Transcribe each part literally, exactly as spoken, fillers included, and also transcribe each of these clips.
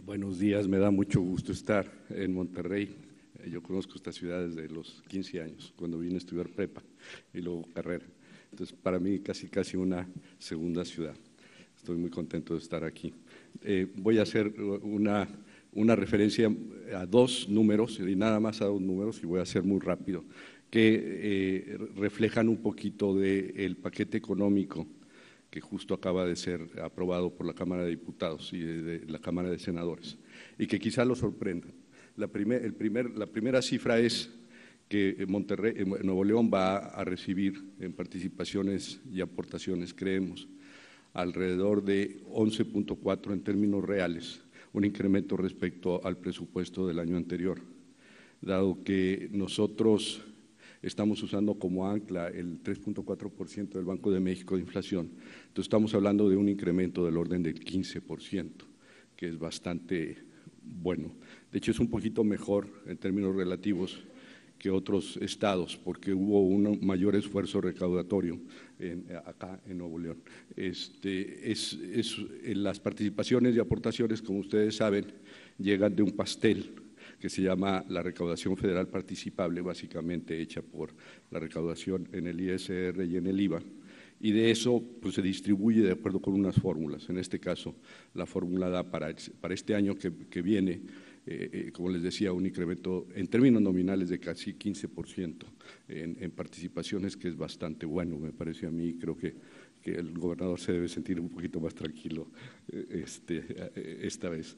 Buenos días, me da mucho gusto estar en Monterrey. Yo conozco esta ciudad desde los quince años, cuando vine a estudiar prepa y luego carrera. Entonces, para mí casi casi una segunda ciudad. Estoy muy contento de estar aquí. Eh, voy a hacer una, una referencia a dos números, y nada más a dos números, y voy a hacer muy rápido, que eh, reflejan un poquito del paquete económico que justo acaba de ser aprobado por la Cámara de Diputados y de, de la Cámara de Senadores, y que quizá lo sorprenda. La, primer, el primer, la primera cifra es que Monterrey, Nuevo León va a recibir en participaciones y aportaciones, creemos, alrededor de once punto cuatro en términos reales, un incremento respecto al presupuesto del año anterior, dado que nosotros estamos usando como ancla el tres punto cuatro por ciento del Banco de México de inflación. Entonces estamos hablando de un incremento del orden del quince por ciento, que es bastante bueno. De hecho, es un poquito mejor en términos relativos que otros estados, porque hubo un mayor esfuerzo recaudatorio en, acá en Nuevo León. Este, es, es, las participaciones y aportaciones, como ustedes saben, llegan de un pastel que se llama la recaudación federal participable, básicamente hecha por la recaudación en el I S R y en el I V A, y de eso pues, se distribuye de acuerdo con unas fórmulas. En este caso, la fórmula da para, para este año que, que viene, eh, eh, como les decía, un incremento en términos nominales de casi quince por ciento en, en participaciones, que es bastante bueno, me parece a mí. Creo que, que el gobernador se debe sentir un poquito más tranquilo este, esta vez.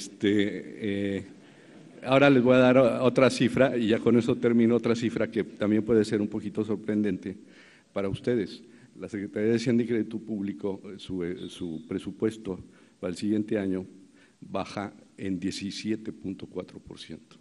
Este, eh, Ahora les voy a dar otra cifra, y ya con eso termino, otra cifra que también puede ser un poquito sorprendente para ustedes. La Secretaría de Hacienda y Crédito Público, su, su presupuesto para el siguiente año baja en diecisiete punto cuatro por ciento.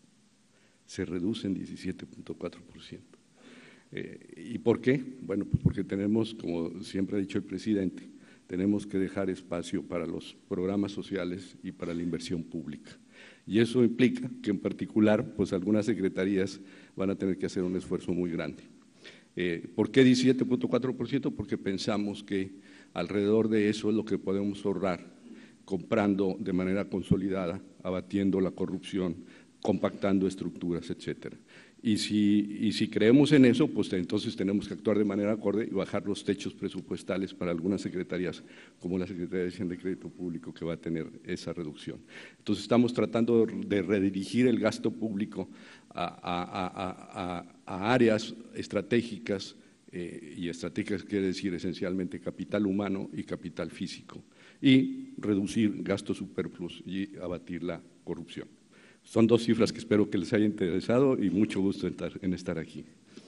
Se reduce en diecisiete punto cuatro por ciento. Eh, ¿Y por qué? Bueno, pues porque tenemos, como siempre ha dicho el presidente, tenemos que dejar espacio para los programas sociales y para la inversión pública. Y eso implica que en particular, pues algunas secretarías van a tener que hacer un esfuerzo muy grande. Eh, ¿Por qué diecisiete punto cuatro por ciento? Porque pensamos que alrededor de eso es lo que podemos ahorrar comprando de manera consolidada, abatiendo la corrupción, compactando estructuras, etcétera. Y si, y si creemos en eso, pues entonces tenemos que actuar de manera acorde y bajar los techos presupuestales para algunas secretarías, como la Secretaría de Hacienda y Crédito Público, que va a tener esa reducción. Entonces estamos tratando de redirigir el gasto público a, a, a, a, a áreas estratégicas, eh, y estratégicas quiere decir esencialmente capital humano y capital físico, y reducir gastos superfluos y abatir la corrupción. Son dos cifras que espero que les haya interesado y mucho gusto en estar, en estar aquí.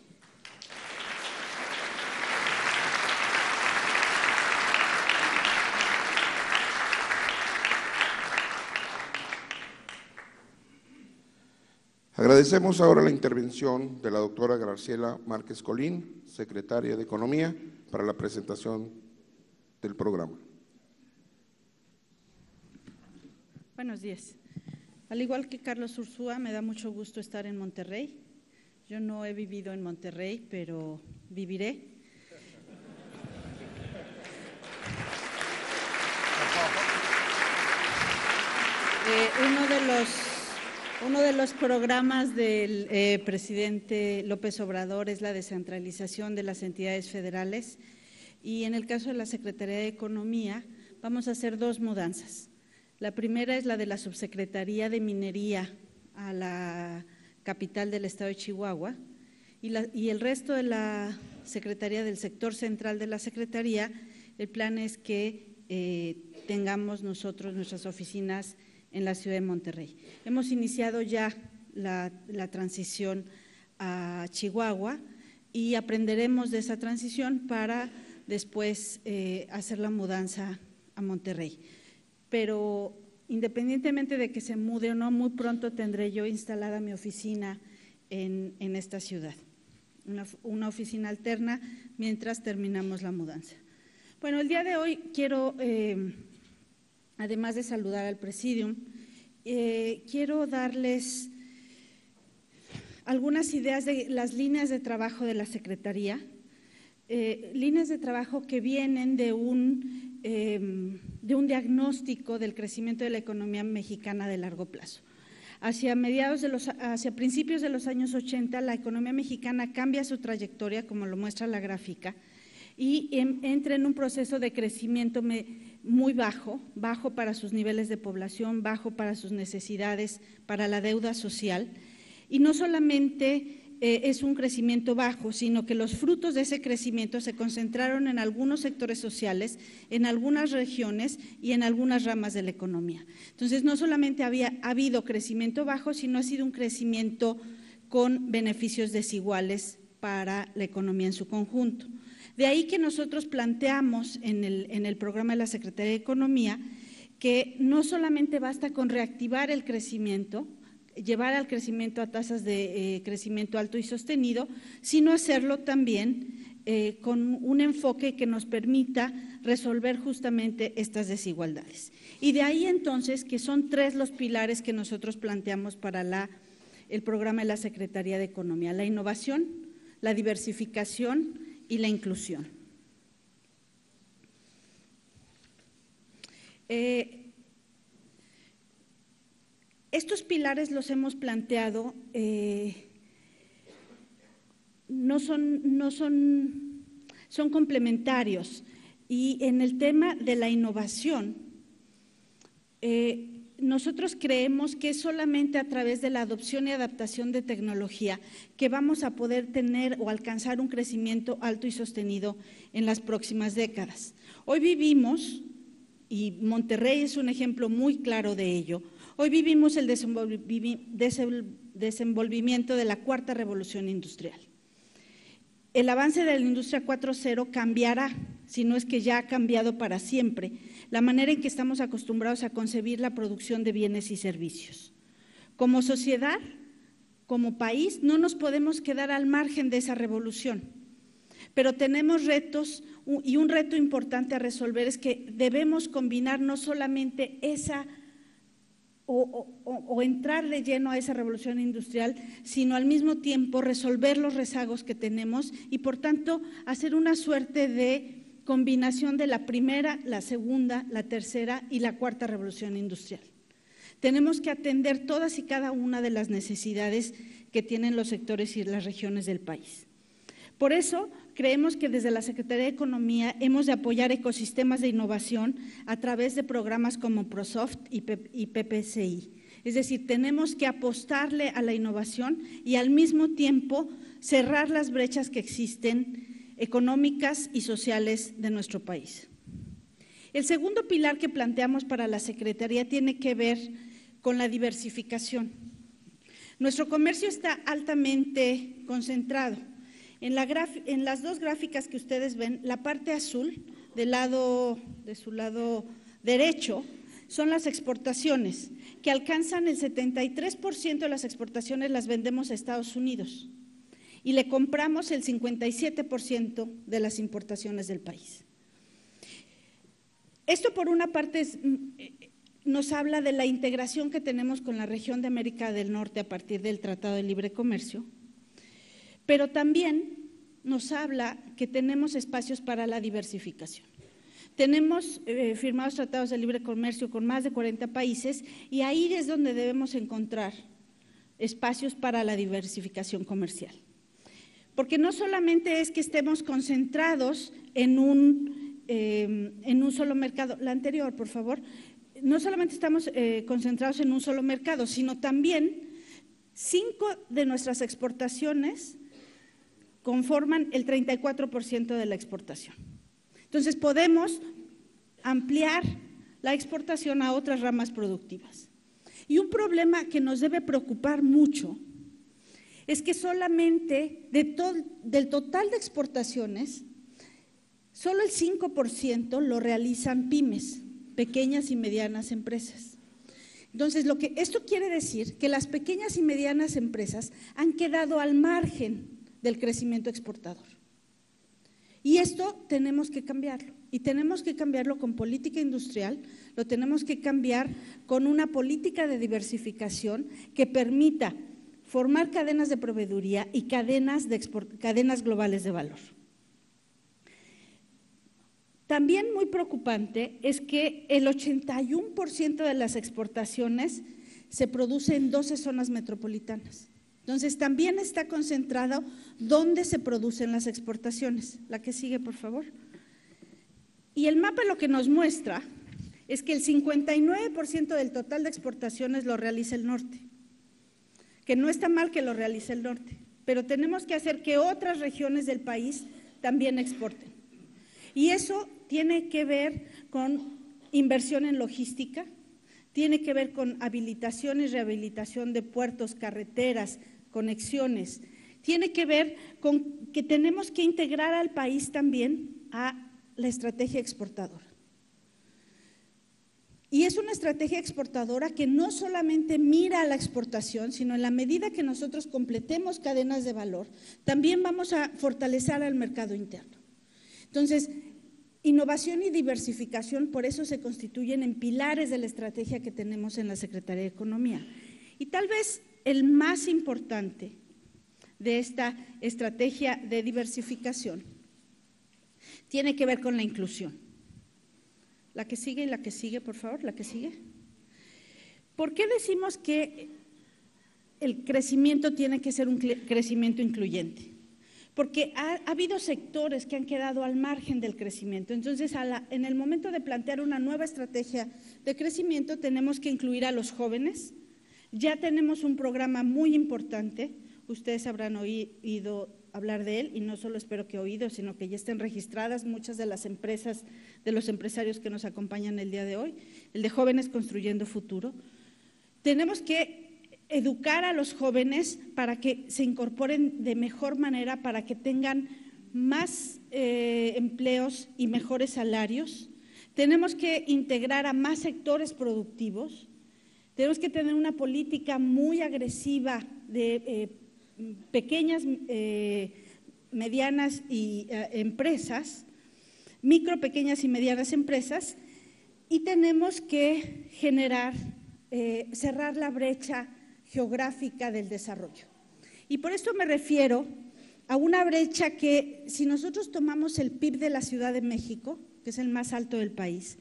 Agradecemos ahora la intervención de la doctora Graciela Márquez Colín, secretaria de Economía, para la presentación del programa. Buenos días. Al igual que Carlos Ursúa, me da mucho gusto estar en Monterrey. Yo no he vivido en Monterrey, pero viviré. Eh, uno de los, uno de los programas del eh, presidente López Obrador es la descentralización de las entidades federales, y en el caso de la Secretaría de Economía vamos a hacer dos mudanzas. La primera es la de la Subsecretaría de Minería a la capital del estado de Chihuahua, y, la, y el resto de la Secretaría del sector central de la Secretaría, el plan es que eh, tengamos nosotros nuestras oficinas en la ciudad de Monterrey. Hemos iniciado ya la, la transición a Chihuahua y aprenderemos de esa transición para después eh, hacer la mudanza a Monterrey. Pero independientemente de que se mude o no, muy pronto tendré yo instalada mi oficina en, en esta ciudad, una, una oficina alterna mientras terminamos la mudanza. Bueno, el día de hoy quiero, eh, además de saludar al Presidium, eh, quiero darles algunas ideas de las líneas de trabajo de la Secretaría, eh, líneas de trabajo que vienen de un eh, de un diagnóstico del crecimiento de la economía mexicana de largo plazo. Hacia, mediados de los, hacia principios de los años ochenta, la economía mexicana cambia su trayectoria, como lo muestra la gráfica, y en, entra en un proceso de crecimiento me, muy bajo, bajo para sus niveles de población, bajo para sus necesidades, para la deuda social, y no solamente eh, es un crecimiento bajo, sino que los frutos de ese crecimiento se concentraron en algunos sectores sociales, en algunas regiones y en algunas ramas de la economía. Entonces, no solamente había ha habido crecimiento bajo, sino ha sido un crecimiento con beneficios desiguales para la economía en su conjunto. De ahí que nosotros planteamos en el, en el programa de la Secretaría de Economía que no solamente basta con reactivar el crecimiento, llevar al crecimiento a tasas de eh, crecimiento alto y sostenido, sino hacerlo también eh, con un enfoque que nos permita resolver justamente estas desigualdades. Y de ahí entonces que son tres los pilares que nosotros planteamos para la, el programa de la Secretaría de Economía: la innovación, la diversificación y la inclusión. Eh, estos pilares los hemos planteado, eh, no son, no son, son complementarios, y en el tema de la innovación, eh, nosotros creemos que es solamente a través de la adopción y adaptación de tecnología que vamos a poder tener o alcanzar un crecimiento alto y sostenido en las próximas décadas. Hoy vivimos, y Monterrey es un ejemplo muy claro de ello, hoy vivimos el desenvolvimiento de la cuarta revolución industrial. El avance de la industria cuatro punto cero cambiará, si no es que ya ha cambiado para siempre, la manera en que estamos acostumbrados a concebir la producción de bienes y servicios. Como sociedad, como país, no nos podemos quedar al margen de esa revolución, pero tenemos retos, y un reto importante a resolver es que debemos combinar no solamente esa O, o, o entrar de lleno a esa revolución industrial, sino al mismo tiempo resolver los rezagos que tenemos y, por tanto, hacer una suerte de combinación de la primera, la segunda, la tercera y la cuarta revolución industrial. Tenemos que atender todas y cada una de las necesidades que tienen los sectores y las regiones del país. Por eso, creemos que desde la Secretaría de Economía hemos de apoyar ecosistemas de innovación a través de programas como ProSoft y P P C I. Es decir, tenemos que apostarle a la innovación y al mismo tiempo cerrar las brechas que existen económicas y sociales de nuestro país. El segundo pilar que planteamos para la Secretaría tiene que ver con la diversificación. Nuestro comercio está altamente concentrado. En, la en las dos gráficas que ustedes ven, la parte azul del lado, de su lado derecho son las exportaciones, que alcanzan el setenta y tres por ciento de las exportaciones las vendemos a Estados Unidos y le compramos el cincuenta y siete por ciento de las importaciones del país. Esto, por una parte, es, nos habla de la integración que tenemos con la región de América del Norte a partir del Tratado de Libre Comercio, pero también nos habla que tenemos espacios para la diversificación. Tenemos eh, firmados tratados de libre comercio con más de cuarenta países y ahí es donde debemos encontrar espacios para la diversificación comercial. Porque no solamente es que estemos concentrados en un, eh, en un solo mercado, la anterior, por favor, no solamente estamos eh, concentrados en un solo mercado, sino también cinco de nuestras exportaciones conforman el treinta y cuatro por ciento de la exportación. Entonces, podemos ampliar la exportación a otras ramas productivas. Y un problema que nos debe preocupar mucho es que solamente de to- del total de exportaciones, solo el cinco por ciento lo realizan pymes, pequeñas y medianas empresas. Entonces, lo que esto quiere decir que las pequeñas y medianas empresas han quedado al margen del crecimiento exportador. Y esto tenemos que cambiarlo, y tenemos que cambiarlo con política industrial, lo tenemos que cambiar con una política de diversificación que permita formar cadenas de proveeduría y cadenas, de export, cadenas globales de valor. También muy preocupante es que el ochenta y uno por ciento de las exportaciones se produce en doce zonas metropolitanas. Entonces, también está concentrado dónde se producen las exportaciones. La que sigue, por favor. Y el mapa lo que nos muestra es que el cincuenta y nueve por ciento del total de exportaciones lo realiza el norte, que no está mal que lo realice el norte, pero tenemos que hacer que otras regiones del país también exporten. Y eso tiene que ver con inversión en logística, tiene que ver con habilitación y rehabilitación de puertos, carreteras, conexiones, tiene que ver con que tenemos que integrar al país también a la estrategia exportadora. Y es una estrategia exportadora que no solamente mira a la exportación, sino en la medida que nosotros completemos cadenas de valor, también vamos a fortalecer al mercado interno. Entonces, innovación y diversificación, por eso se constituyen en pilares de la estrategia que tenemos en la Secretaría de Economía. Y tal vez el más importante de esta estrategia de diversificación tiene que ver con la inclusión. La que sigue y la que sigue, por favor, la que sigue. ¿Por qué decimos que el crecimiento tiene que ser un crecimiento incluyente? Porque ha, ha habido sectores que han quedado al margen del crecimiento. Entonces, a la, en el momento de plantear una nueva estrategia de crecimiento, tenemos que incluir a los jóvenes. Ya tenemos un programa muy importante, ustedes habrán oído hablar de él, y no solo espero que oído, sino que ya estén registradas muchas de las empresas, de los empresarios que nos acompañan el día de hoy, el de Jóvenes Construyendo Futuro. Tenemos que educar a los jóvenes para que se incorporen de mejor manera, para que tengan más eh, empleos y mejores salarios. Tenemos que integrar a más sectores productivos. Tenemos que tener una política muy agresiva de eh, pequeñas, eh, medianas y eh, empresas, micro, pequeñas y medianas empresas, y tenemos que generar, eh, cerrar la brecha geográfica del desarrollo. Y por esto me refiero a una brecha que, si nosotros tomamos el P I B de la Ciudad de México, que es el más alto del país,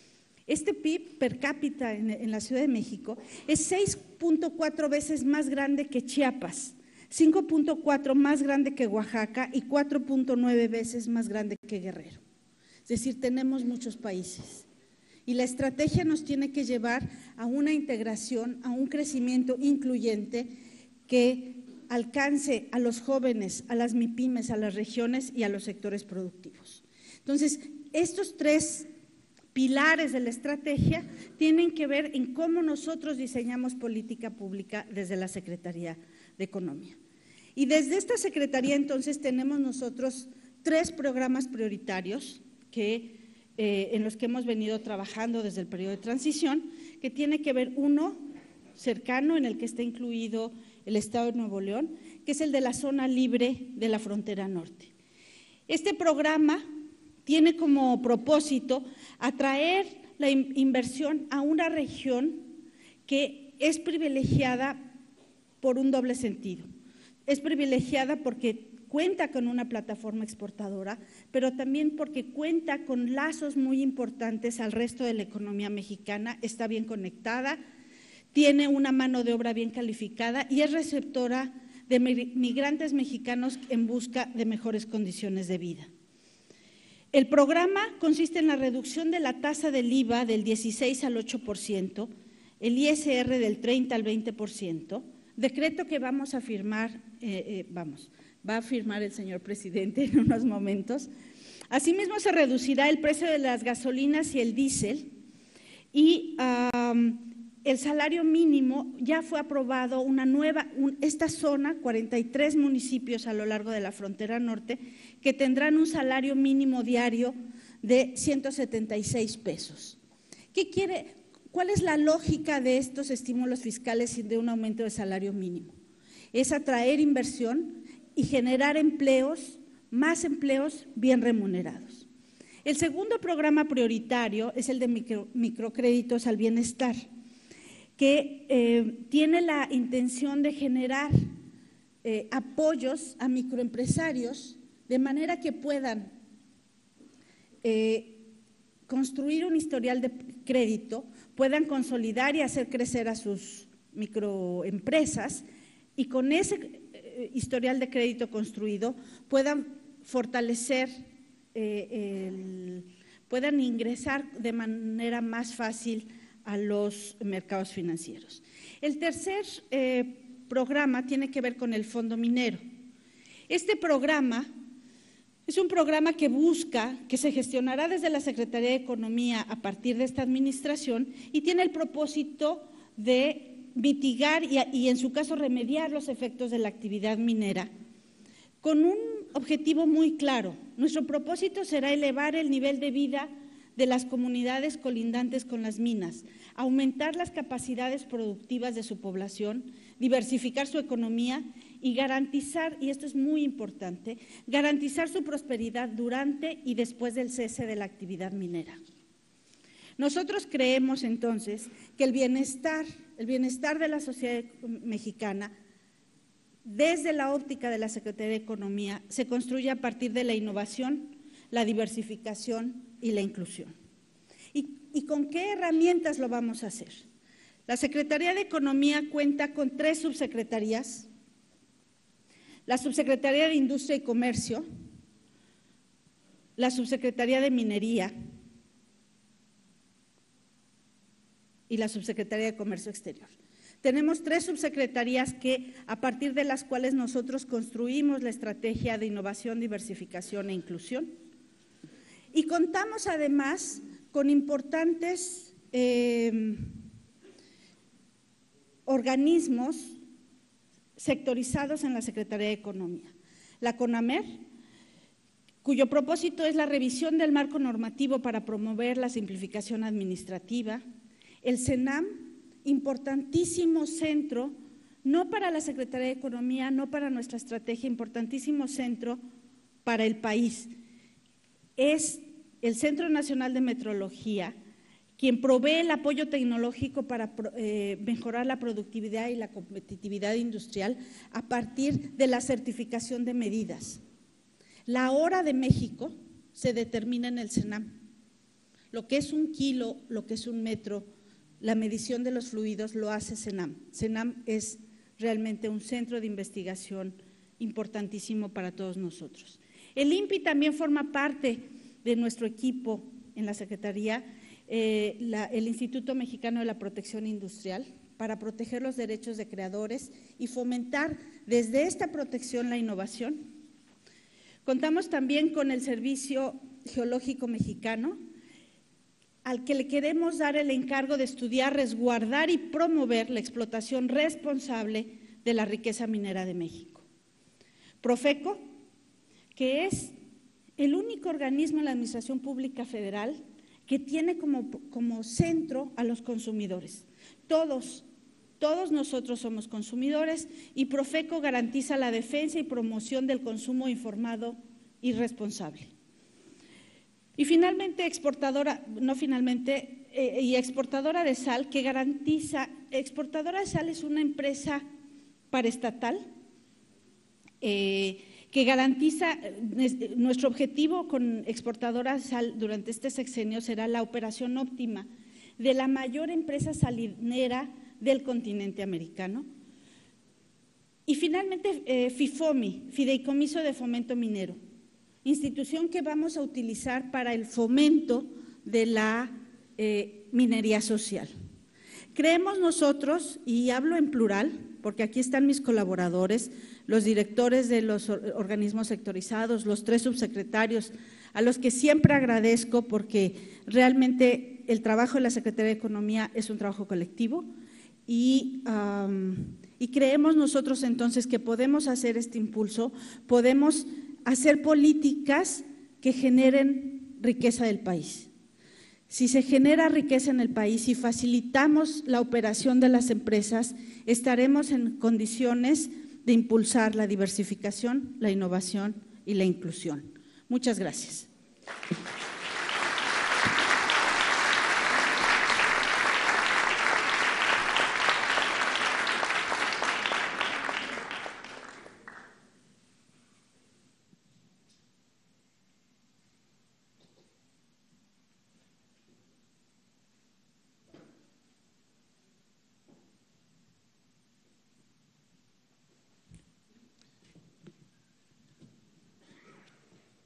este P I B per cápita en, en la Ciudad de México es seis punto cuatro veces más grande que Chiapas, cinco punto cuatro más grande que Oaxaca y cuatro punto nueve veces más grande que Guerrero. Es decir, tenemos muchos países. Y la estrategia nos tiene que llevar a una integración, a un crecimiento incluyente que alcance a los jóvenes, a las MIPYMES, a las regiones y a los sectores productivos. Entonces, estos tres pilares de la estrategia tienen que ver en cómo nosotros diseñamos política pública desde la Secretaría de Economía. Y desde esta Secretaría, entonces, tenemos nosotros tres programas prioritarios que, eh, en los que hemos venido trabajando desde el periodo de transición, que tiene que ver, uno, cercano, en el que está incluido el Estado de Nuevo León, que es el de la zona libre de la frontera norte. Este programa tiene como propósito atraer la inversión a una región que es privilegiada por un doble sentido. Es privilegiada porque cuenta con una plataforma exportadora, pero también porque cuenta con lazos muy importantes al resto de la economía mexicana, está bien conectada, tiene una mano de obra bien calificada y es receptora de migrantes mexicanos en busca de mejores condiciones de vida. El programa consiste en la reducción de la tasa del I V A del dieciséis al ocho por ciento, el I S R del treinta al veinte por ciento, decreto que vamos a firmar, eh, eh, vamos, va a firmar el señor presidente en unos momentos. Asimismo, se reducirá el precio de las gasolinas y el diésel y um, el salario mínimo. Ya fue aprobado una nueva, un, esta zona, cuarenta y tres municipios a lo largo de la frontera norte, que tendrán un salario mínimo diario de ciento setenta y seis pesos. ¿Qué quiere? ¿Cuál es la lógica de estos estímulos fiscales y de un aumento del salario mínimo? Es atraer inversión y generar empleos, más empleos bien remunerados. El segundo programa prioritario es el de micro, microcréditos al bienestar, que eh, tiene la intención de generar eh, apoyos a microempresarios de manera que puedan eh, construir un historial de crédito, puedan consolidar y hacer crecer a sus microempresas y con ese eh, historial de crédito construido puedan fortalecer, eh, el, puedan ingresar de manera más fácil a los mercados financieros. El tercer eh, programa tiene que ver con el Fondo Minero. Este programa es un programa que busca, que se gestionará desde la Secretaría de Economía a partir de esta administración y tiene el propósito de mitigar y, y en su caso remediar los efectos de la actividad minera con un objetivo muy claro. Nuestro propósito será elevar el nivel de vida de las comunidades colindantes con las minas, aumentar las capacidades productivas de su población, diversificar su economía y garantizar, y esto es muy importante, garantizar su prosperidad durante y después del cese de la actividad minera. Nosotros creemos entonces que el bienestar, el bienestar de la sociedad mexicana, desde la óptica de la Secretaría de Economía, se construye a partir de la innovación, la diversificación y la inclusión. ¿Y, y con qué herramientas lo vamos a hacer? La Secretaría de Economía cuenta con tres subsecretarías: la Subsecretaría de Industria y Comercio, la Subsecretaría de Minería y la Subsecretaría de Comercio Exterior. Tenemos tres subsecretarías que, a partir de las cuales nosotros construimos la estrategia de innovación, diversificación e inclusión. Y contamos además con importantes eh, organismos sectorizados en la Secretaría de Economía. La CONAMER, cuyo propósito es la revisión del marco normativo para promover la simplificación administrativa. El CENAM, importantísimo centro, no para la Secretaría de Economía, no para nuestra estrategia, importantísimo centro para el país. Es el Centro Nacional de Metrología quien provee el apoyo tecnológico para eh, mejorar la productividad y la competitividad industrial a partir de la certificación de medidas. La hora de México se determina en el CENAM. Lo que es un kilo, lo que es un metro, la medición de los fluidos lo hace CENAM. CENAM es realmente un centro de investigación importantísimo para todos nosotros. El INPI también forma parte de nuestro equipo en la Secretaría, eh, la, el Instituto Mexicano de la Protección Industrial, para proteger los derechos de creadores y fomentar desde esta protección la innovación. Contamos también con el Servicio Geológico Mexicano, al que le queremos dar el encargo de estudiar, resguardar y promover la explotación responsable de la riqueza minera de México. Profeco, que es el único organismo en la Administración Pública Federal que tiene como, como centro a los consumidores. Todos, todos nosotros somos consumidores y Profeco garantiza la defensa y promoción del consumo informado y responsable. Y finalmente, exportadora, no finalmente, eh, y exportadora de sal, que garantiza, exportadora de sal es una empresa paraestatal eh, que garantiza, nuestro objetivo con exportadora de sal durante este sexenio será la operación óptima de la mayor empresa salinera del continente americano. Y finalmente, eh, FIFOMI, Fideicomiso de Fomento Minero, institución que vamos a utilizar para el fomento de la eh, minería social. Creemos nosotros, y hablo en plural, porque aquí están mis colaboradores, los directores de los organismos sectorizados, los tres subsecretarios, a los que siempre agradezco porque realmente el trabajo de la Secretaría de Economía es un trabajo colectivo y, um, y creemos nosotros entonces que podemos hacer este impulso, podemos hacer políticas que generen riqueza del país. Si se genera riqueza en el país y facilitamos la operación de las empresas, estaremos en condiciones de impulsar la diversificación, la innovación y la inclusión. Muchas gracias.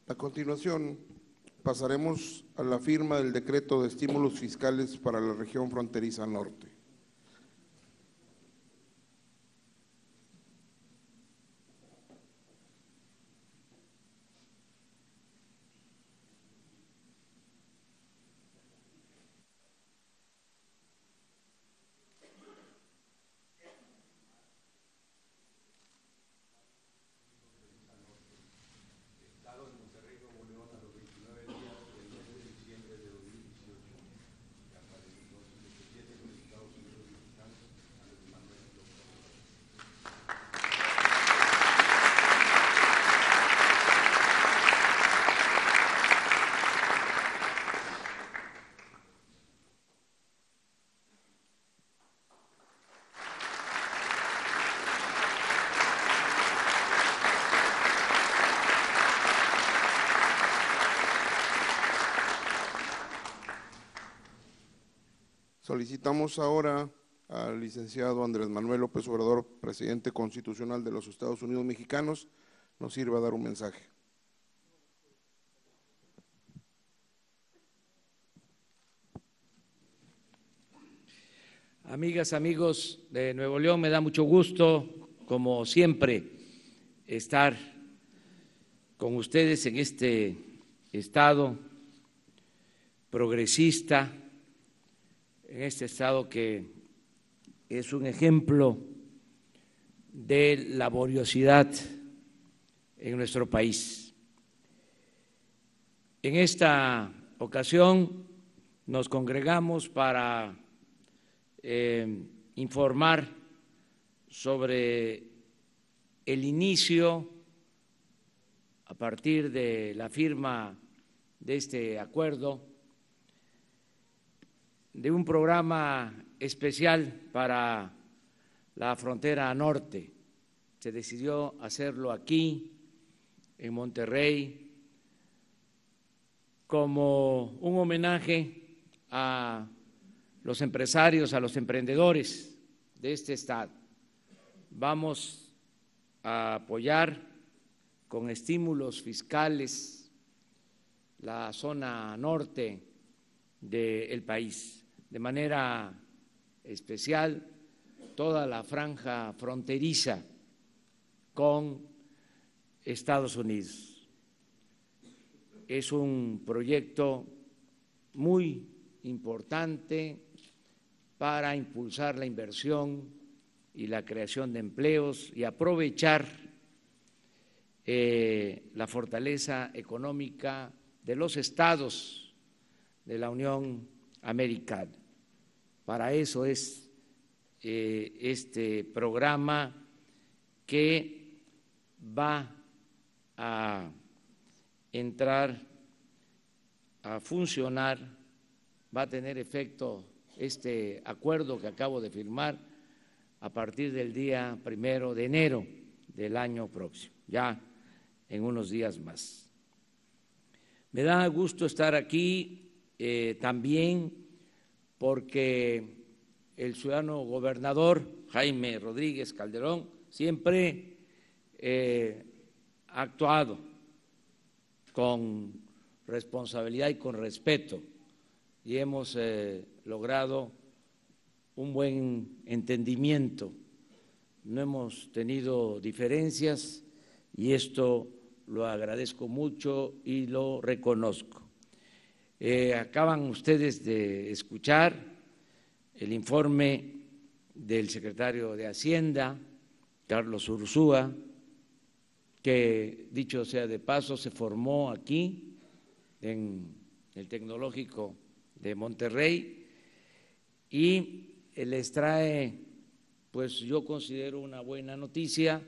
A continuación, pasaremos a la firma del decreto de estímulos fiscales para la región fronteriza norte. Solicitamos ahora al licenciado Andrés Manuel López Obrador, presidente constitucional de los Estados Unidos Mexicanos, nos sirva a dar un mensaje. Amigas, amigos de Nuevo León, me da mucho gusto, como siempre, estar con ustedes en este estado progresista, en este estado que es un ejemplo de laboriosidad en nuestro país. En esta ocasión nos congregamos para eh, informar sobre el inicio, a partir de la firma de este acuerdo, de un programa especial para la frontera norte. Se decidió hacerlo aquí, en Monterrey, como un homenaje a los empresarios, a los emprendedores de este estado. Vamos a apoyar con estímulos fiscales la zona norte del país, de manera especial toda la franja fronteriza con Estados Unidos. Es un proyecto muy importante para impulsar la inversión y la creación de empleos y aprovechar eh, la fortaleza económica de los estados de la Unión Americana. Para eso es eh, este programa que va a entrar a funcionar, va a tener efecto este acuerdo que acabo de firmar a partir del día primero de enero del año próximo, ya en unos días más. Me da gusto estar aquí eh, también porque el ciudadano gobernador Jaime Rodríguez Calderón siempre eh, ha actuado con responsabilidad y con respeto y hemos eh, logrado un buen entendimiento. No hemos tenido diferencias y esto lo agradezco mucho y lo reconozco. Eh, acaban ustedes de escuchar el informe del secretario de Hacienda, Carlos Ursúa, que, dicho sea de paso, se formó aquí en el Tecnológico de Monterrey y les trae, pues yo considero una buena noticia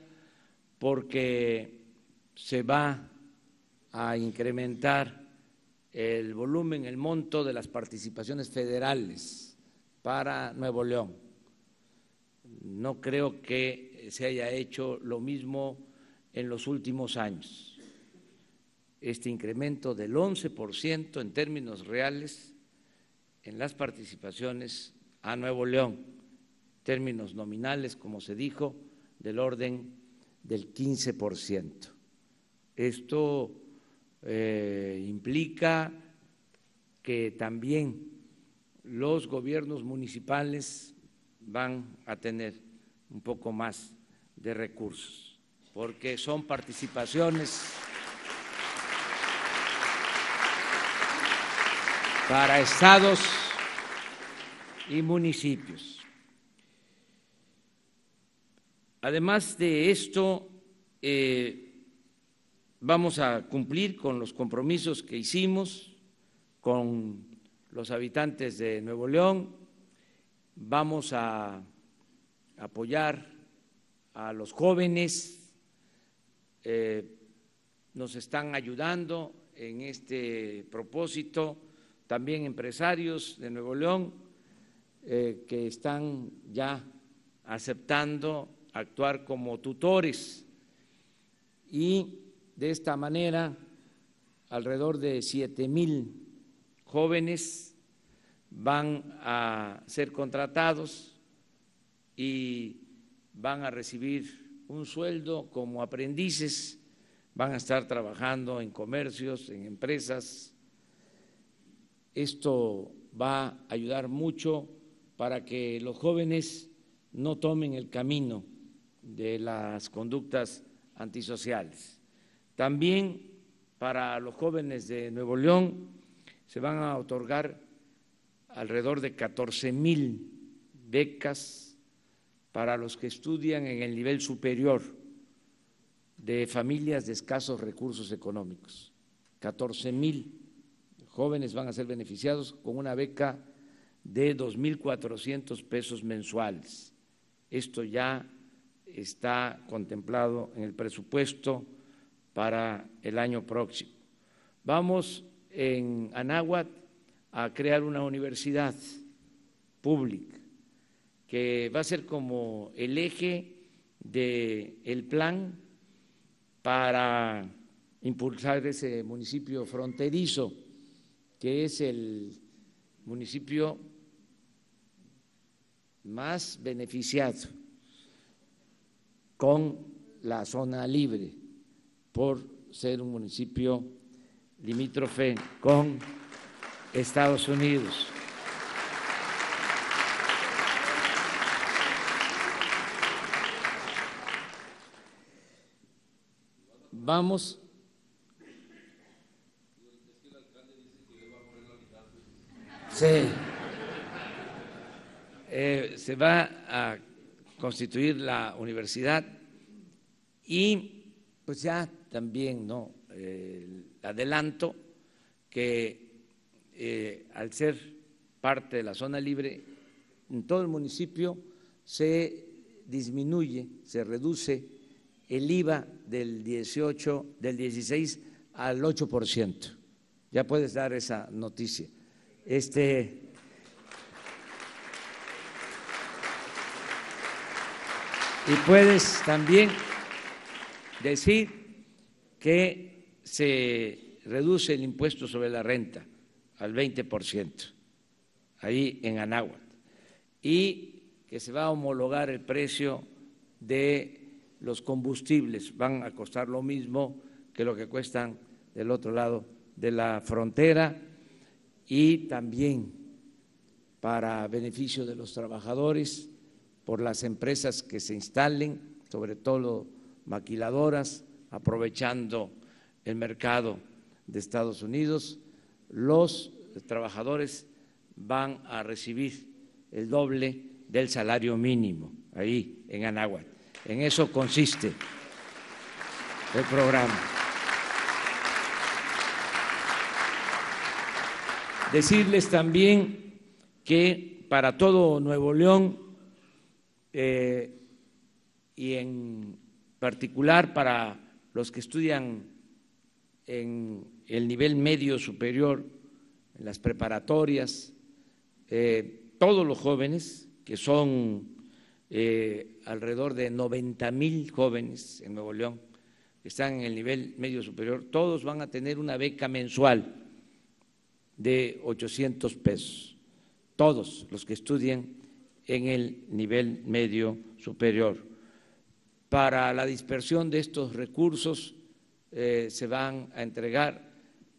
porque se va a incrementar el volumen, el monto de las participaciones federales para Nuevo León. No creo que se haya hecho lo mismo en los últimos años. Este incremento del once por ciento en términos reales en las participaciones a Nuevo León, términos nominales, como se dijo, del orden del quince por ciento. Esto eh, implica que también los gobiernos municipales van a tener un poco más de recursos, porque son participaciones para estados y municipios. Además de esto, eh, vamos a cumplir con los compromisos que hicimos con los habitantes de Nuevo León, vamos a apoyar a los jóvenes, eh, nos están ayudando en este propósito también empresarios de Nuevo León eh, que están ya aceptando actuar como tutores, y de esta manera alrededor de siete mil jóvenes van a ser contratados y van a recibir un sueldo como aprendices, van a estar trabajando en comercios, en empresas. Esto va a ayudar mucho para que los jóvenes no tomen el camino de las conductas antisociales. También para los jóvenes de Nuevo León se van a otorgar alrededor de catorce mil becas para los que estudian en el nivel superior de familias de escasos recursos económicos. catorce mil jóvenes van a ser beneficiados con una beca de dos mil cuatrocientos pesos mensuales. Esto ya está contemplado en el presupuesto para el año próximo. Vamos en Anáhuac a crear una universidad pública que va a ser como el eje del plan para impulsar ese municipio fronterizo, que es el municipio más beneficiado con la zona libre por ser un municipio limítrofe con Estados Unidos. Vamos sí. Eh, se va a constituir la universidad y pues ya también no eh, adelanto que eh, al ser parte de la zona libre en todo el municipio se disminuye, se reduce el I V A del dieciocho, del dieciséis al ocho por ciento. Ya puedes dar esa noticia. Este y puedes también decir que se reduce el impuesto sobre la renta al veinte por ciento ahí en Anáhuac, y que se va a homologar el precio de los combustibles, van a costar lo mismo que lo que cuestan del otro lado de la frontera, y también para beneficio de los trabajadores por las empresas que se instalen, sobre todo maquiladoras, aprovechando el mercado de Estados Unidos, los trabajadores van a recibir el doble del salario mínimo ahí en Anáhuac. En eso consiste el programa. Decirles también que para todo Nuevo León eh, y en particular para los que estudian en el nivel medio superior, en las preparatorias, eh, todos los jóvenes, que son eh, alrededor de noventa mil jóvenes en Nuevo León, que están en el nivel medio superior, todos van a tener una beca mensual de ochocientos pesos, todos los que estudien en el nivel medio superior. Para la dispersión de estos recursos eh, se van a entregar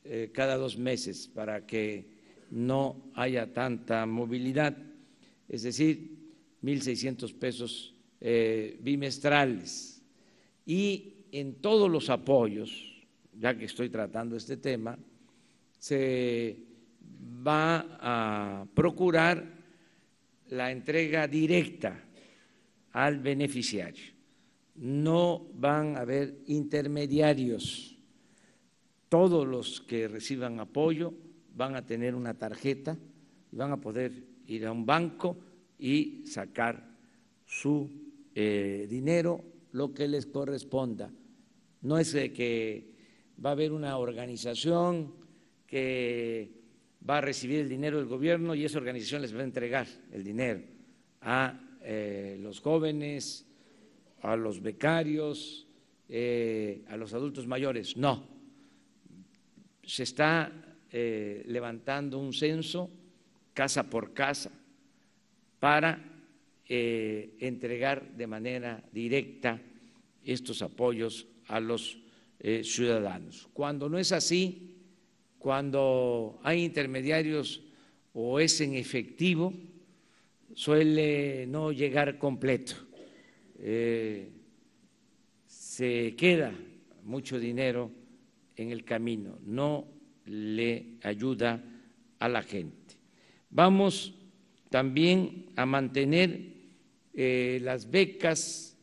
eh, cada dos meses para que no haya tanta movilidad, es decir, mil seiscientos pesos eh, bimestrales. Y en todos los apoyos, ya que estoy tratando este tema, se va a procurar la entrega directa al beneficiario. No van a haber intermediarios. Todos los que reciban apoyo van a tener una tarjeta y van a poder ir a un banco y sacar su eh, dinero, lo que les corresponda. No es de que va a haber una organización que va a recibir el dinero del gobierno y esa organización les va a entregar el dinero a eh, los jóvenes, a los becarios, eh, a los adultos mayores. No, se está eh, levantando un censo casa por casa para eh, entregar de manera directa estos apoyos a los eh, ciudadanos. Cuando no es así, cuando hay intermediarios o es en efectivo, suele no llegar completo. Eh, se queda mucho dinero en el camino, no le ayuda a la gente. Vamos también a mantener eh, las becas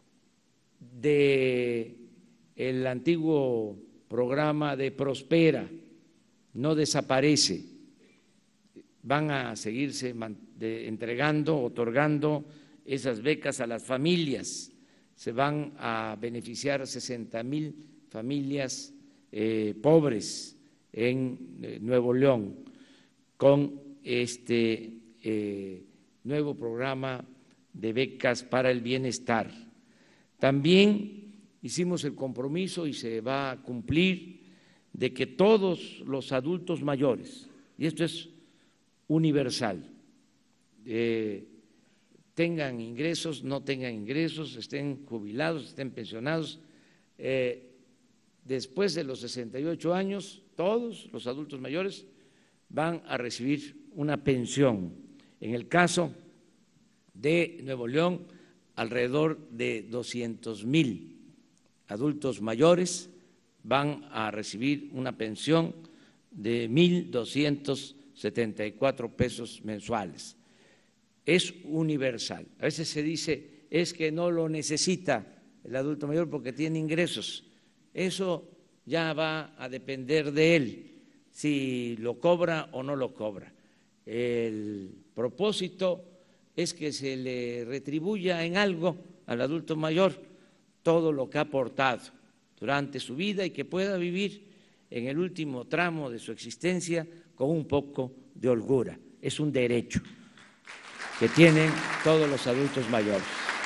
del antiguo programa de Prospera, no desaparece, van a seguirse entregando, otorgando esas becas a las familias, se van a beneficiar sesenta mil familias eh, pobres en eh, Nuevo León con este eh, nuevo programa de becas para el bienestar. También hicimos el compromiso y se va a cumplir de que todos los adultos mayores, y esto es universal, eh, tengan ingresos, no tengan ingresos, estén jubilados, estén pensionados, eh, después de los sesenta y ocho años, todos los adultos mayores van a recibir una pensión. En el caso de Nuevo León, alrededor de doscientos mil adultos mayores van a recibir una pensión de mil doscientos setenta y cuatro pesos mensuales. Es universal. A veces se dice, es que no lo necesita el adulto mayor porque tiene ingresos. Eso ya va a depender de él, si lo cobra o no lo cobra. El propósito es que se le retribuya en algo al adulto mayor todo lo que ha aportado durante su vida y que pueda vivir en el último tramo de su existencia con un poco de holgura. Es un derecho que tienen todos los adultos mayores.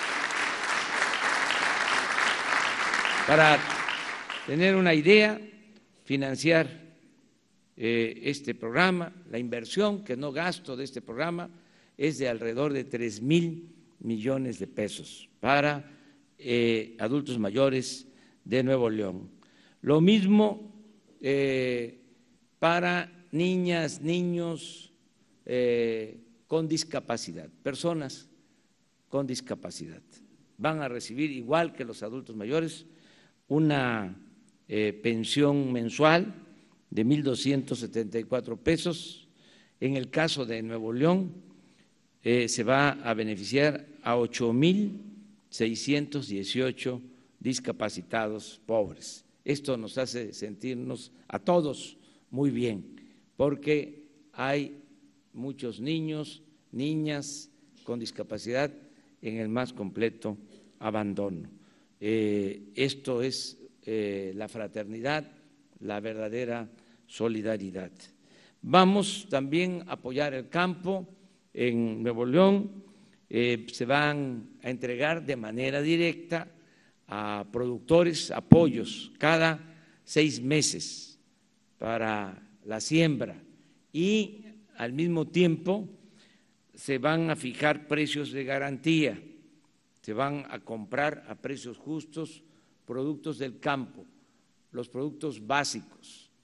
Para tener una idea, financiar eh, este programa, la inversión que no gasto de este programa es de alrededor de tres mil millones de pesos para eh, adultos mayores de Nuevo León. Lo mismo eh, para niñas, niños eh, con discapacidad, personas con discapacidad. Van a recibir, igual que los adultos mayores, una eh, pensión mensual de mil doscientos setenta y cuatro pesos. En el caso de Nuevo León, eh, se va a beneficiar a ocho mil seiscientos dieciocho discapacitados pobres. Esto nos hace sentirnos a todos muy bien, porque hay muchos niños, niñas con discapacidad en el más completo abandono. Eh, esto es eh, la fraternidad, la verdadera solidaridad. Vamos también a apoyar el campo en Nuevo León, eh, se van a entregar de manera directa a productores apoyos cada seis meses para la siembra y al mismo tiempo se van a fijar precios de garantía, se van a comprar a precios justos productos del campo, los productos básicos,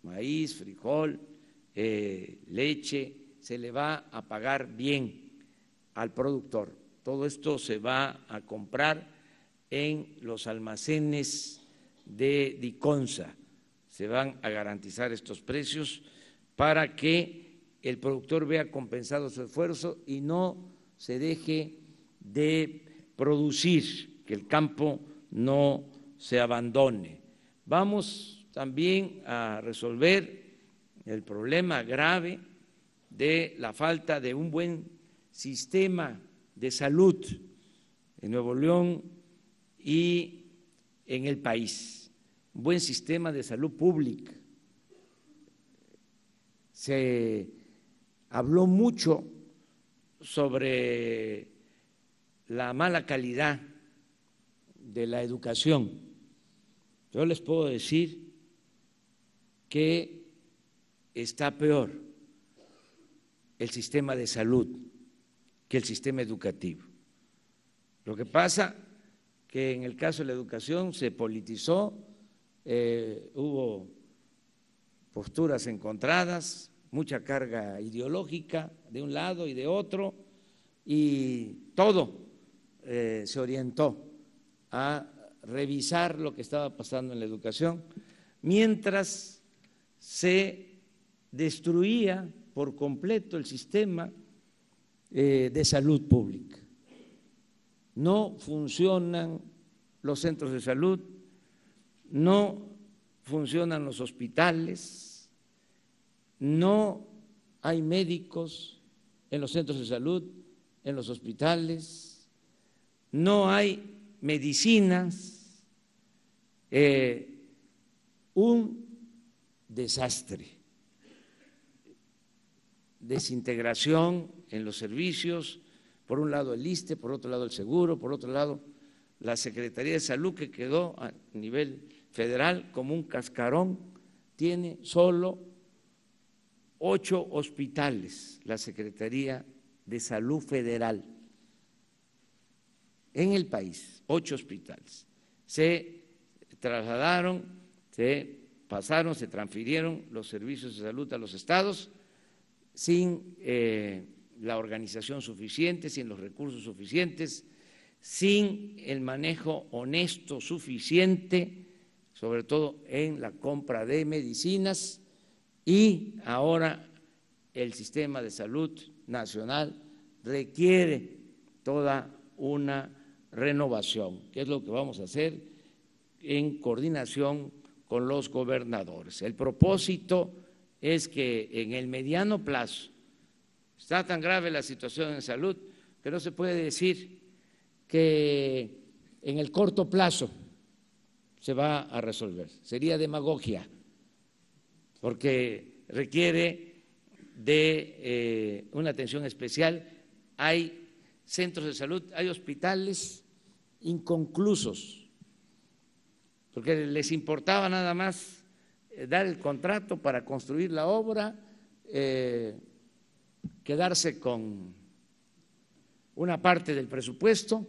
maíz, frijol, eh, leche, se le va a pagar bien al productor. Todo esto se va a comprar en los almacenes de Diconsa. Se van a garantizar estos precios para que el productor vea compensado su esfuerzo y no se deje de producir, que el campo no se abandone. Vamos también a resolver el problema grave de la falta de un buen sistema de salud en Nuevo León y en el país, un buen sistema de salud pública. Se habló mucho sobre la mala calidad de la educación. Yo les puedo decir que está peor el sistema de salud que el sistema educativo. Lo que pasa que en el caso de la educación se politizó, eh, hubo posturas encontradas, mucha carga ideológica de un lado y de otro, y todo eh, se orientó a revisar lo que estaba pasando en la educación, mientras se destruía por completo el sistema eh, de salud pública. No funcionan los centros de salud, no funcionan los hospitales, no hay médicos en los centros de salud, en los hospitales, no hay medicinas, eh, un desastre, desintegración en los servicios, por un lado el ISSSTE, por otro lado el Seguro, por otro lado la Secretaría de Salud, que quedó a nivel federal como un cascarón, tiene solo ocho hospitales, la Secretaría de Salud Federal en el país, ocho hospitales. Se trasladaron, se pasaron, se transfirieron los servicios de salud a los estados sin eh, la organización suficiente, sin los recursos suficientes, sin el manejo honesto suficiente, sobre todo en la compra de medicinas, y ahora el sistema de salud nacional requiere toda una renovación, que es lo que vamos a hacer en coordinación con los gobernadores. El propósito es que en el mediano plazo, está tan grave la situación en salud que no se puede decir que en el corto plazo se va a resolver. Sería demagogia, porque requiere de eh, una atención especial. Hay centros de salud, hay hospitales inconclusos, porque les importaba nada más dar el contrato para construir la obra, eh, quedarse con una parte del presupuesto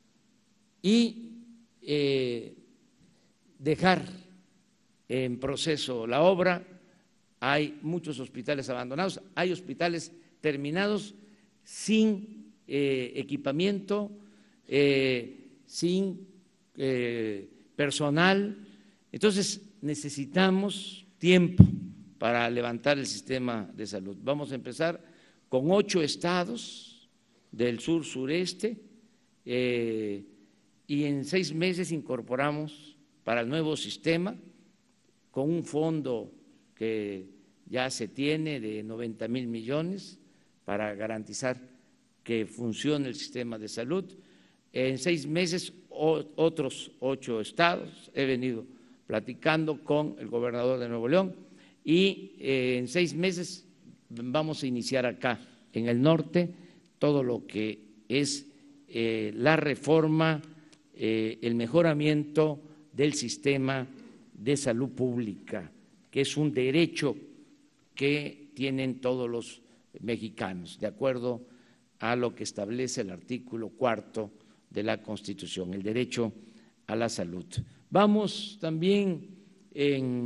y eh, dejar en proceso la obra. Hay muchos hospitales abandonados, hay hospitales terminados sin eh, equipamiento, eh, sin eh, personal. Entonces necesitamos tiempo para levantar el sistema de salud. Vamos a empezar con ocho estados del sur sureste eh, y en seis meses incorporamos para el nuevo sistema con un fondo que ya se tiene de noventa mil millones para garantizar que funcione el sistema de salud. En seis meses o, otros ocho estados, he venido platicando con el gobernador de Nuevo León, y eh, en seis meses vamos a iniciar acá en el norte todo lo que es eh, la reforma, eh, el mejoramiento del sistema de salud pública, que es un derecho que tienen todos los mexicanos, de acuerdo a lo que establece el artículo cuarto de la Constitución, el derecho a la salud. Vamos también en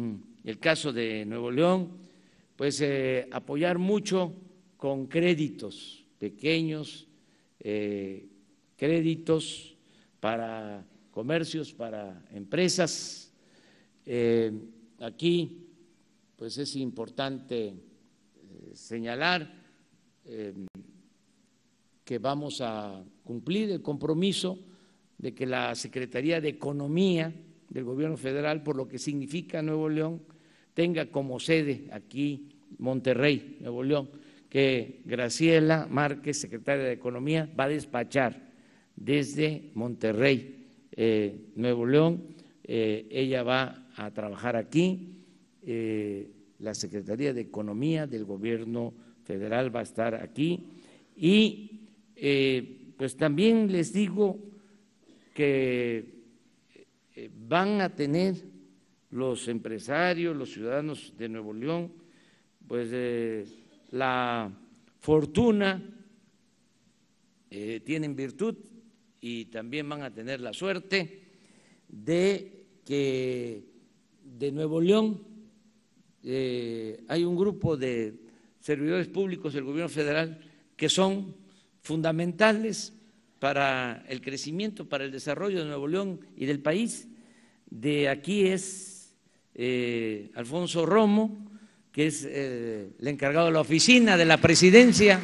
el caso de Nuevo León, pues eh, apoyar mucho con créditos pequeños, eh, créditos para comercios, para empresas. Eh, aquí, pues es importante eh, señalar eh, que vamos a cumplir el compromiso de que la Secretaría de Economía del Gobierno Federal, por lo que significa Nuevo León, tenga como sede aquí Monterrey, Nuevo León, que Graciela Márquez, secretaria de Economía, va a despachar desde Monterrey, eh, Nuevo León. Eh, ella va a trabajar aquí, eh, la Secretaría de Economía del Gobierno Federal va a estar aquí y eh, pues también les digo que van a tener los empresarios, los ciudadanos de Nuevo León, pues eh, la fortuna, eh, tienen virtud y también van a tener la suerte de que de Nuevo León eh, hay un grupo de servidores públicos del Gobierno Federal que son fundamentales para el crecimiento, para el desarrollo de Nuevo León y del país. De aquí es eh, Alfonso Romo, que es eh, el encargado de la oficina de la presidencia.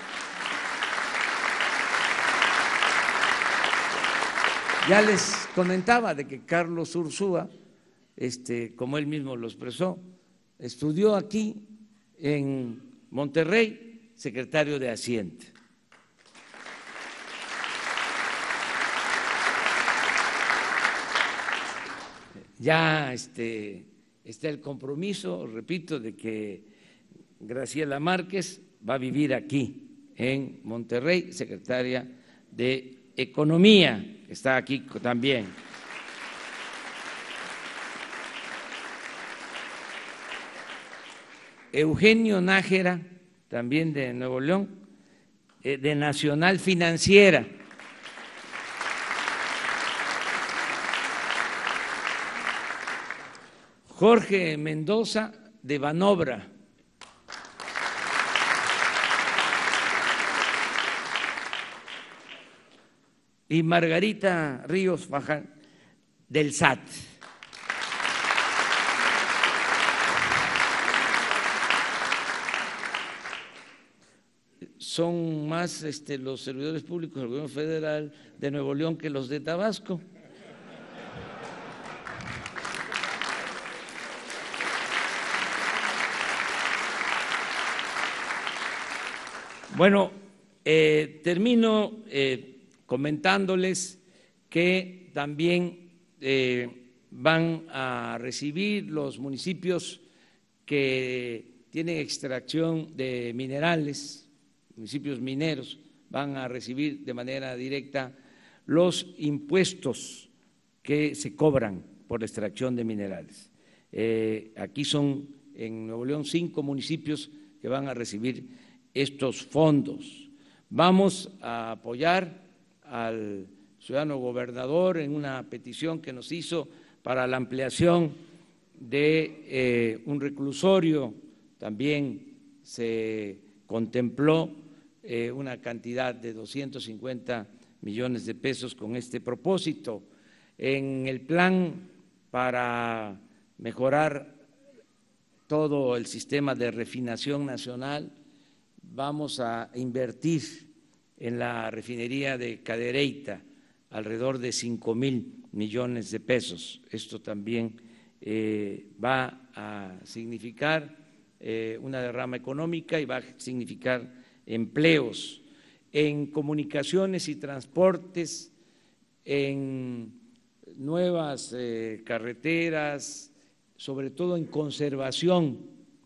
Ya les comentaba de que Carlos Ursúa, este, como él mismo lo expresó, estudió aquí en Monterrey, secretario de Hacienda. Ya este, está el compromiso, repito, de que Graciela Márquez va a vivir aquí en Monterrey, secretaria de Economía, que está aquí también. Eugenio Nájera, también de Nuevo León, eh, de Nacional Financiera. Jorge Mendoza, de Banobra. Y Margarita Ríos Faján, del S A T. Son más este, los servidores públicos del Gobierno Federal de Nuevo León que los de Tabasco. Bueno, eh, termino eh, comentándoles que también eh, van a recibir los municipios que tienen extracción de minerales, municipios mineros, van a recibir de manera directa los impuestos que se cobran por la extracción de minerales. Eh, aquí son en Nuevo León cinco municipios que van a recibir estos fondos. Vamos a apoyar al ciudadano gobernador en una petición que nos hizo para la ampliación de eh, un reclusorio. También se contempló eh, una cantidad de doscientos cincuenta millones de pesos con este propósito. En el plan para mejorar todo el sistema de refinación nacional, vamos a invertir en la refinería de Cadereyta alrededor de cinco mil millones de pesos. Esto también eh, va a significar eh, una derrama económica y va a significar empleos en comunicaciones y transportes, en nuevas eh, carreteras, sobre todo en conservación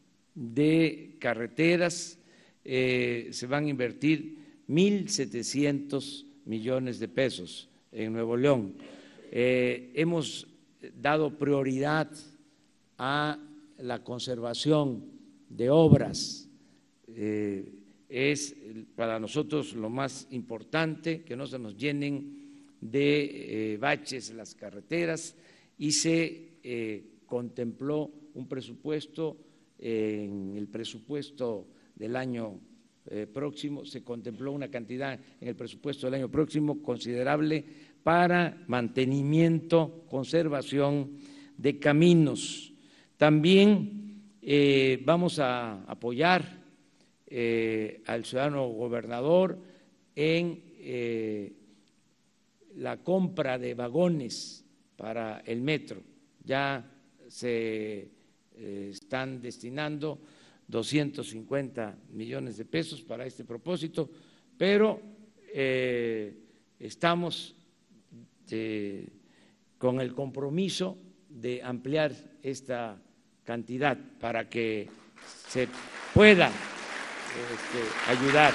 de carreteras. Eh, se van a invertir mil setecientos millones de pesos en Nuevo León. Eh, hemos dado prioridad a la conservación de obras. Eh, es para nosotros lo más importante que no se nos llenen de eh, baches las carreteras y se eh, contempló un presupuesto, en el presupuesto del año eh, próximo, se contempló una cantidad en el presupuesto del año próximo considerable para mantenimiento, conservación de caminos. También eh, vamos a apoyar eh, al ciudadano gobernador en eh, la compra de vagones para el metro. Ya se eh, están destinando doscientos cincuenta millones de pesos para este propósito, pero eh, estamos eh, con el compromiso de ampliar esta cantidad para que se pueda este, ayudar.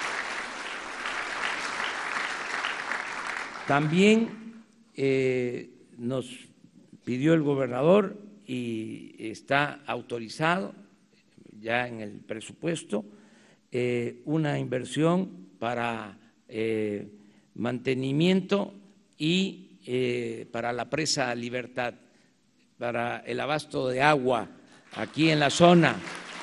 También eh, nos pidió el gobernador y está autorizado ya en el presupuesto eh, una inversión para eh, mantenimiento y eh, para la presa Libertad, para el abasto de agua aquí en la zona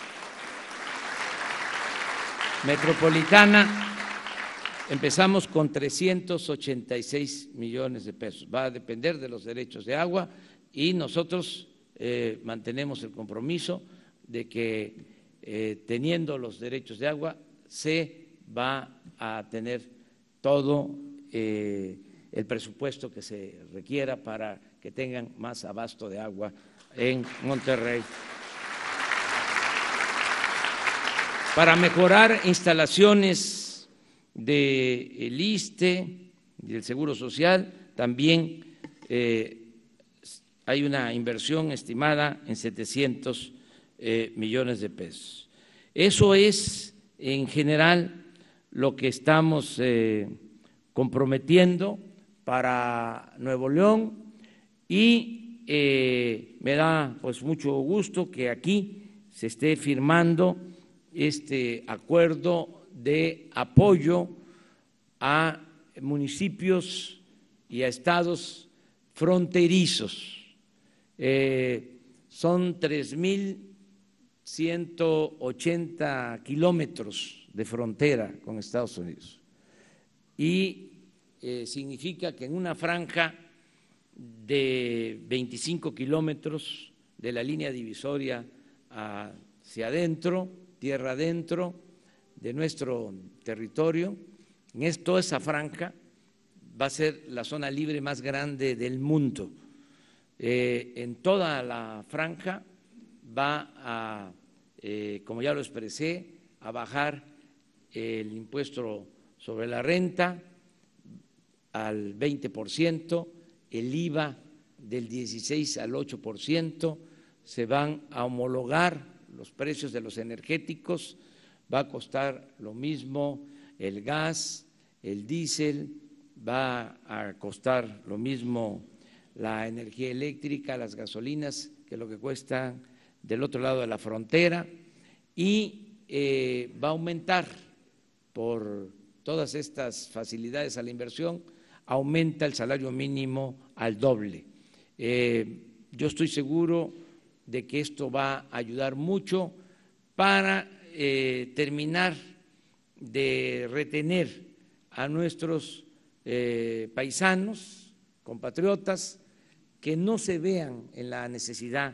metropolitana. Empezamos con trescientos ochenta y seis millones de pesos. Va a depender de los derechos de agua y nosotros eh, mantenemos el compromiso de que eh, teniendo los derechos de agua se va a tener todo eh, el presupuesto que se requiera para que tengan más abasto de agua en Monterrey. Para mejorar instalaciones del ISSSTE y del Seguro Social, también eh, hay una inversión estimada en setecientos eh, millones de pesos. Eso es, en general, lo que estamos eh, comprometiendo para Nuevo León y eh, me da pues mucho gusto que aquí se esté firmando este acuerdo de apoyo a municipios y a estados fronterizos. Eh, son tres mil ciento ochenta kilómetros de frontera con Estados Unidos y eh, significa que en una franja de veinticinco kilómetros de la línea divisoria hacia adentro, tierra adentro, de nuestro territorio, en toda esa franja va a ser la zona libre más grande del mundo. Eh, en toda la franja va a, eh, como ya lo expresé, a bajar el impuesto sobre la renta al veinte por ciento, el I V A del dieciséis al ocho por ciento, se van a homologar los precios de los energéticos. Va a costar lo mismo el gas, el diésel, va a costar lo mismo la energía eléctrica, las gasolinas, que lo que cuestan del otro lado de la frontera, y eh, va a aumentar por todas estas facilidades a la inversión, aumenta el salario mínimo al doble. Eh, yo estoy seguro de que esto va a ayudar mucho para Eh, terminar de retener a nuestros eh, paisanos, compatriotas, que no se vean en la necesidad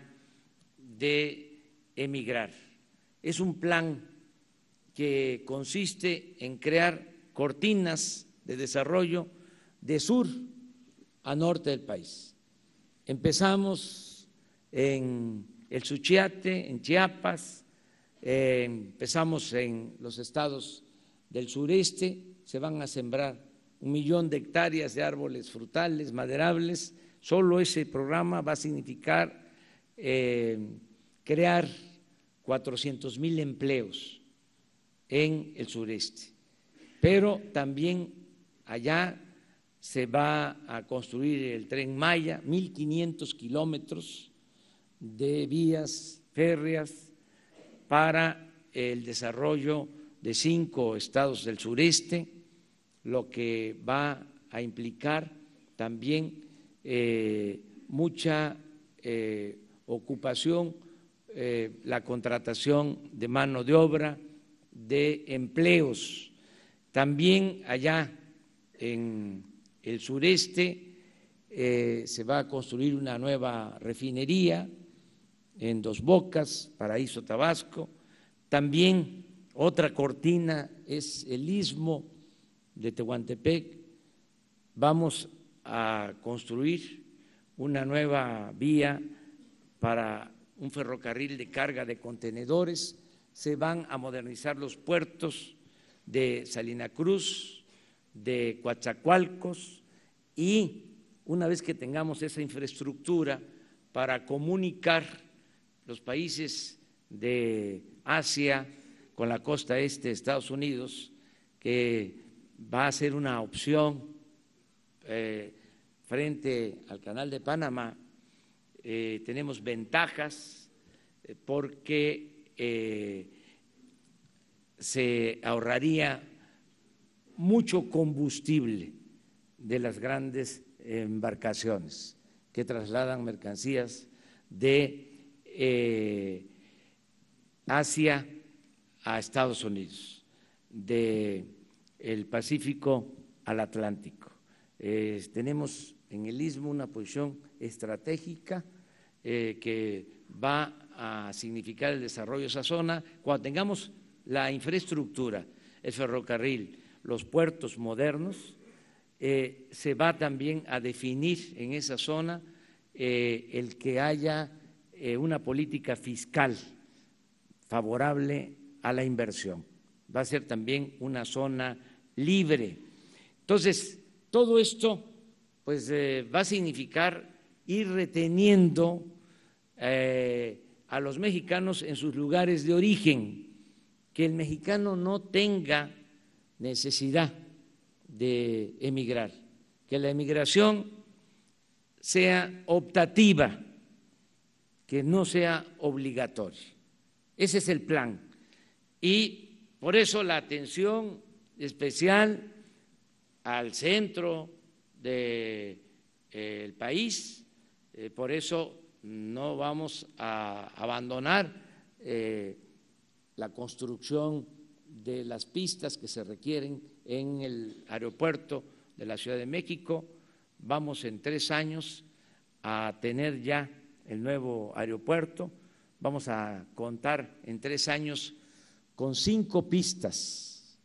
de emigrar. Es un plan que consiste en crear cortinas de desarrollo de sur a norte del país. Empezamos en el Suchiate, en Chiapas, Eh, empezamos en los estados del sureste, se van a sembrar un millón de hectáreas de árboles frutales, maderables. Solo ese programa va a significar eh, crear cuatrocientos mil empleos en el sureste, pero también allá se va a construir el Tren Maya, mil quinientos kilómetros de vías férreas para el desarrollo de cinco estados del sureste, lo que va a implicar también eh, mucha eh, ocupación, eh, la contratación de mano de obra, de empleos. También allá en el sureste eh, se va a construir una nueva refinería en Dos Bocas, Paraíso, Tabasco. También otra cortina es el istmo de Tehuantepec. Vamos a construir una nueva vía para un ferrocarril de carga de contenedores. Se van a modernizar los puertos de Salina Cruz, de Coatzacoalcos, y una vez que tengamos esa infraestructura para comunicar los países de Asia con la costa este de Estados Unidos, que va a ser una opción eh, frente al Canal de Panamá, eh, tenemos ventajas eh, porque eh, se ahorraría mucho combustible de las grandes embarcaciones que trasladan mercancías de eh, Asia a Estados Unidos, de el Pacífico al Atlántico. Eh, tenemos en el istmo una posición estratégica eh, que va a significar el desarrollo de esa zona. Cuando tengamos la infraestructura, el ferrocarril, los puertos modernos, eh, se va también a definir en esa zona eh, el que haya eh, una política fiscal favorable a la inversión. Va a ser también una zona libre. Entonces, todo esto pues eh, va a significar ir reteniendo eh, a los mexicanos en sus lugares de origen, que el mexicano no tenga necesidad de emigrar, que la emigración sea optativa, que no sea obligatoria. Ese es el plan. Y por eso la atención especial al centro del eh, país, eh, por eso no vamos a abandonar eh, la construcción de las pistas que se requieren en el aeropuerto de la Ciudad de México. Vamos en tres años a tener ya el nuevo aeropuerto. Vamos a contar en tres años con cinco pistas,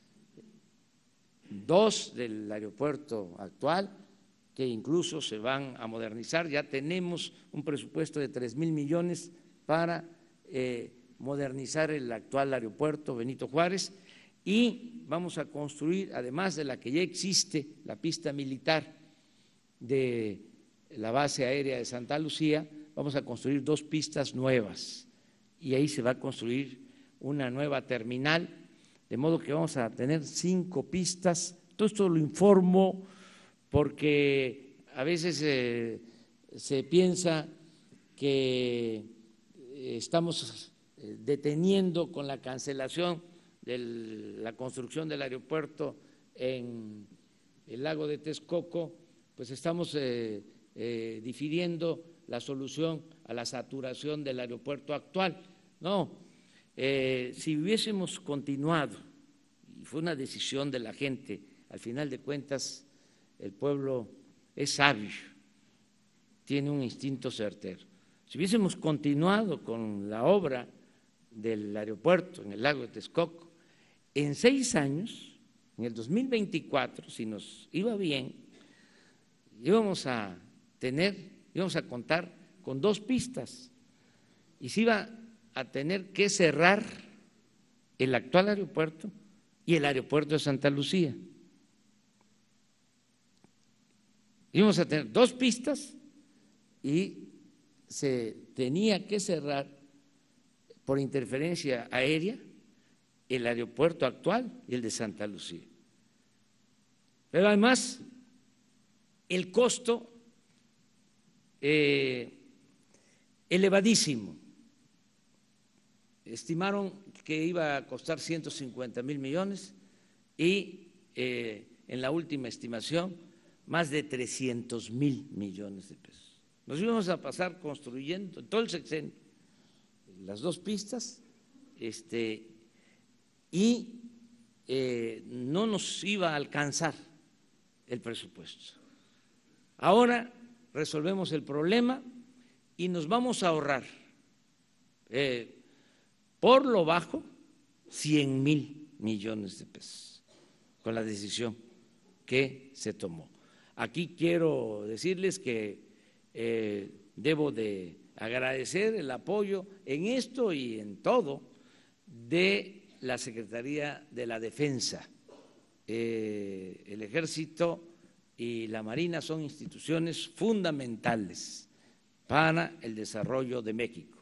dos del aeropuerto actual, que incluso se van a modernizar. Ya tenemos un presupuesto de tres mil millones para eh, modernizar el actual aeropuerto Benito Juárez, y vamos a construir, además de la que ya existe, la pista militar de la base aérea de Santa Lucía, vamos a construir dos pistas nuevas, y ahí se va a construir una nueva terminal, de modo que vamos a tener cinco pistas. Todo esto lo informo porque a veces eh, se piensa que estamos deteniendo con la cancelación de la construcción del aeropuerto en el lago de Texcoco, pues estamos eh, eh, difiriendo la solución a la saturación del aeropuerto actual. No, eh, si hubiésemos continuado, y fue una decisión de la gente, al final de cuentas el pueblo es sabio, tiene un instinto certero. Si hubiésemos continuado con la obra del aeropuerto en el lago de Texcoco, en seis años, en el dos mil veinticuatro, si nos iba bien, íbamos a tener, íbamos a contar con dos pistas y se iba a tener que cerrar el actual aeropuerto y el aeropuerto de Santa Lucía. Íbamos a tener dos pistas y se tenía que cerrar por interferencia aérea el aeropuerto actual y el de Santa Lucía. Pero además el costo eh, elevadísimo. Estimaron que iba a costar ciento cincuenta mil millones y eh, en la última estimación más de trescientos mil millones de pesos. Nos íbamos a pasar construyendo en todo el sexenio las dos pistas, este, y eh, no nos iba a alcanzar el presupuesto. Ahora resolvemos el problema y nos vamos a ahorrar eh, por lo bajo cien mil millones de pesos con la decisión que se tomó. Aquí quiero decirles que eh, debo de agradecer el apoyo en esto y en todo de la Secretaría de la Defensa. Eh, el Ejército y la Marina son instituciones fundamentales para el desarrollo de México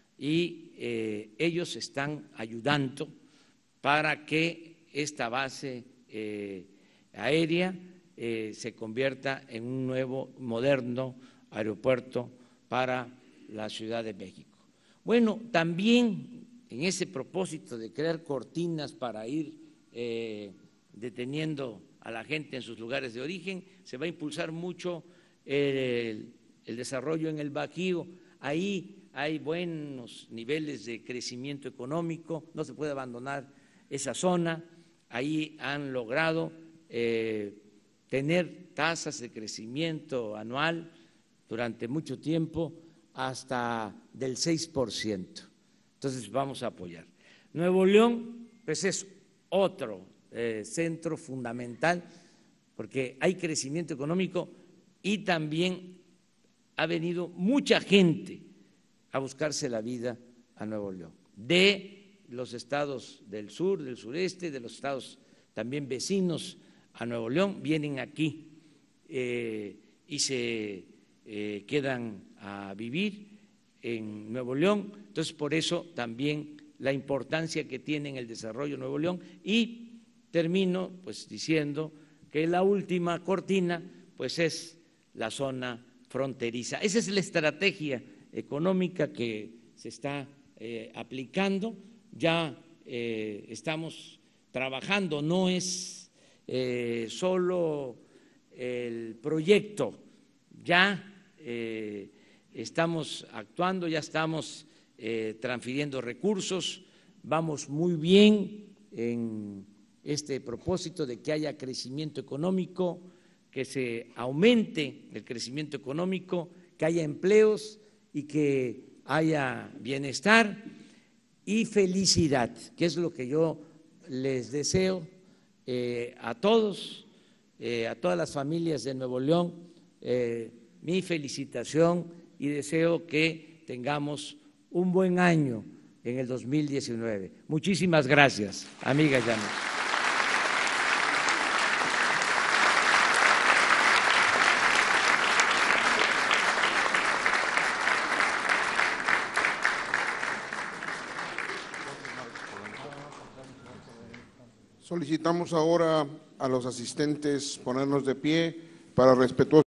y eh, ellos están ayudando para que esta base eh, aérea eh, se convierta en un nuevo, moderno aeropuerto para la Ciudad de México. Bueno, también en ese propósito de crear cortinas para ir eh, deteniendo a la gente en sus lugares de origen, se va a impulsar mucho el, el desarrollo en el Bajío. Ahí hay buenos niveles de crecimiento económico, no se puede abandonar esa zona. Ahí han logrado eh, tener tasas de crecimiento anual durante mucho tiempo hasta del seis por ciento. Entonces vamos a apoyar. Nuevo León, pues es otro eh, centro fundamental porque hay crecimiento económico y también ha venido mucha gente a buscarse la vida a Nuevo León, de los estados del sur, del sureste, de los estados también vecinos a Nuevo León, vienen aquí eh, y se eh, quedan a vivir en Nuevo León. Entonces, por eso también la importancia que tiene en el desarrollo de Nuevo León. Y termino pues diciendo que la última cortina pues es la zona fronteriza. Esa es la estrategia económica que se está eh, aplicando. Ya eh, estamos trabajando, no es eh, solo el proyecto, ya eh, estamos actuando, ya estamos eh, transfiriendo recursos, vamos muy bien en este propósito de que haya crecimiento económico, que se aumente el crecimiento económico, que haya empleos y que haya bienestar y felicidad, que es lo que yo les deseo eh, a todos, eh, a todas las familias de Nuevo León, eh, mi felicitación y deseo que tengamos un buen año en el dos mil diecinueve. Muchísimas gracias, amigas y amigos. Solicitamos ahora a los asistentes ponernos de pie para respetuoso